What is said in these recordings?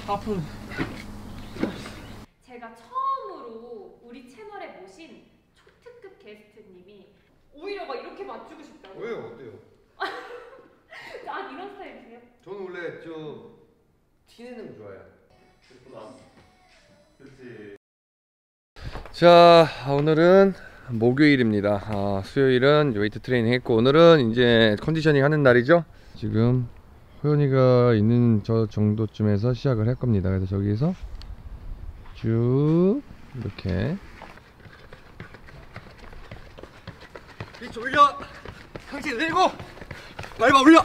아픈. 제가 처음으로 우리 채널에 모신 초특급 게스트님이 오히려 막 이렇게 맞추고 싶다고. 왜요? 어때요? 아, 이런 스타일이세요? 저는 원래 티내는 거 좋아해요. 그렇지. 자, 오늘은 목요일입니다. 수요일은 웨이트 트레이닝 했고 오늘은 이제 컨디셔닝 하는 날이죠. 지금 호연이가 있는 저 정도쯤에서 시작을 할 겁니다. 그래서 저기에서 쭉 이렇게 리치 올려. 상체 내리고 말봐 올려.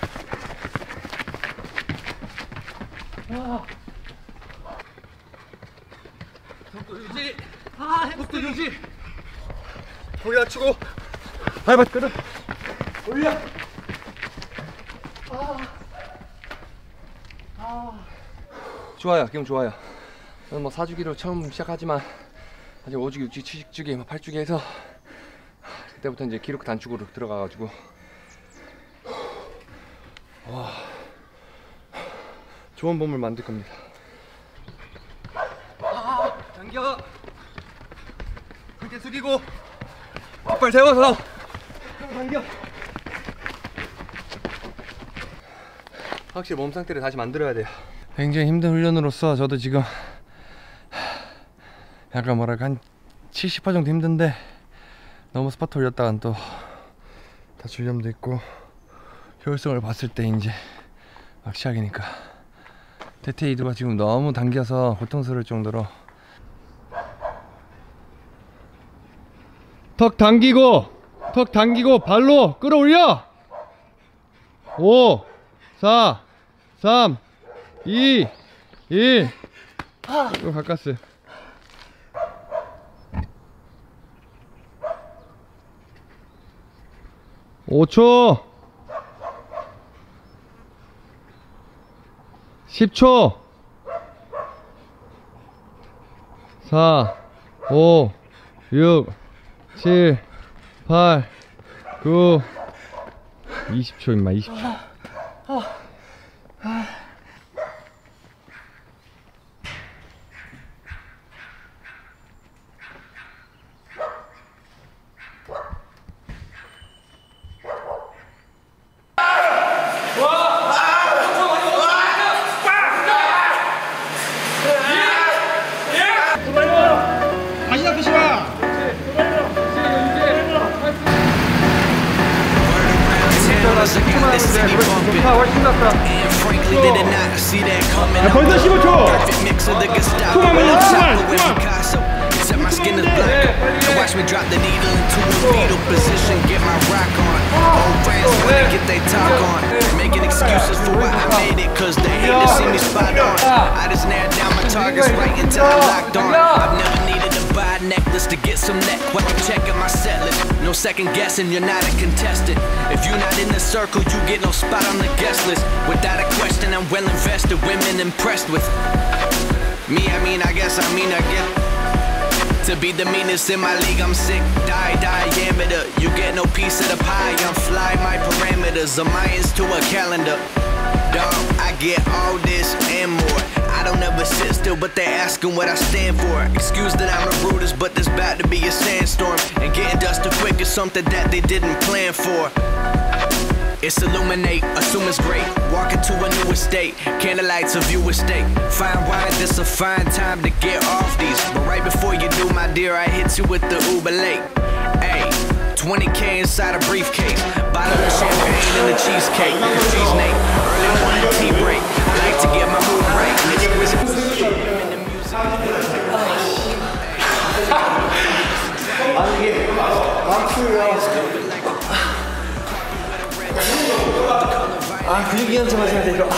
속도 유지. 속도 유지. 고개 낮추고 발바 끌어 올려. 좋아요. 기분 좋아요. 저는 뭐 4주기로 처음 시작하지만 아직 5주기, 6주기, 7주기, 8주기 해서 그때부터 이제 기록 단축으로 들어가가지고 와, 좋은 몸을 만들 겁니다. 당겨. 상체 숙이고 앞발 세워서 당겨. 확실히 몸 상태를 다시 만들어야 돼요. 굉장히 힘든 훈련으로서 저도 지금 약간 뭐랄까 한 70% 정도 힘든데 너무 스파트 올렸다간 또 다칠 위험도 있고 효율성을 봤을 때 이제 막 시작이니까 대퇴 이두가 지금 너무 당겨서 고통스러울 정도로 턱 당기고 발로 끌어올려. 5 4 3 2 1 또 가까스. 오 5초 10초 4 5 6 7 8 9 20초 임마 20초. 벌써 15초! 투망 Set my skin is black. Watch me drop the needle into a fetal position. Get my rock on. Old friends wanna get they talk on. Making excuses for why I made it, cause they hate to see me spot on. I just narrowed down my targets right until I locked on. I've never needed to buy a necklace to get some neck. While I'm checking my set list. No second guessing, you're not a contestant. If you're not in the circle, you get no spot on the guest list. Without a question, I'm well invested. Women impressed with me, I guess I get. To be the meanest in my league, I'm sick, diameter. You get no piece of the pie, I'm fly, my parameters. I'm Mayans to a calendar. Dog, I get all this and more. I don't ever sit still, but they asking what I stand for. Excuse that I'm the rudest, but there's about to be a sandstorm. And getting dusted quick is something that they didn't plan for. It's illuminate, assume it's great. Walk into a new estate, candlelights a view estate. Fine wine, this a fine time to get off these. But right before you do, my dear, I hit you with the Uber late. Ayy, 20K inside a briefcase. Bottle of champagne and a cheesecake. Cheese Nate, early morning tea break. I like to get my mood right. 근육이 연습하셔야 돼요.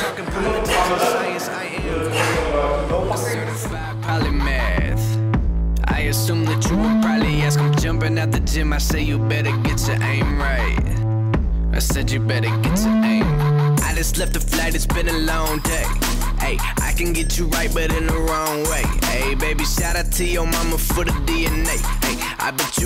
I assume that you would probably ask. I'm jumping at the gym. I say you better get your aim right. I said you better get your aim. I just left the flight. It's been a long day. Hey, I can get you right, but in the wrong way. Hey, baby, shout out to your mama for the DNA. Hey, I bet you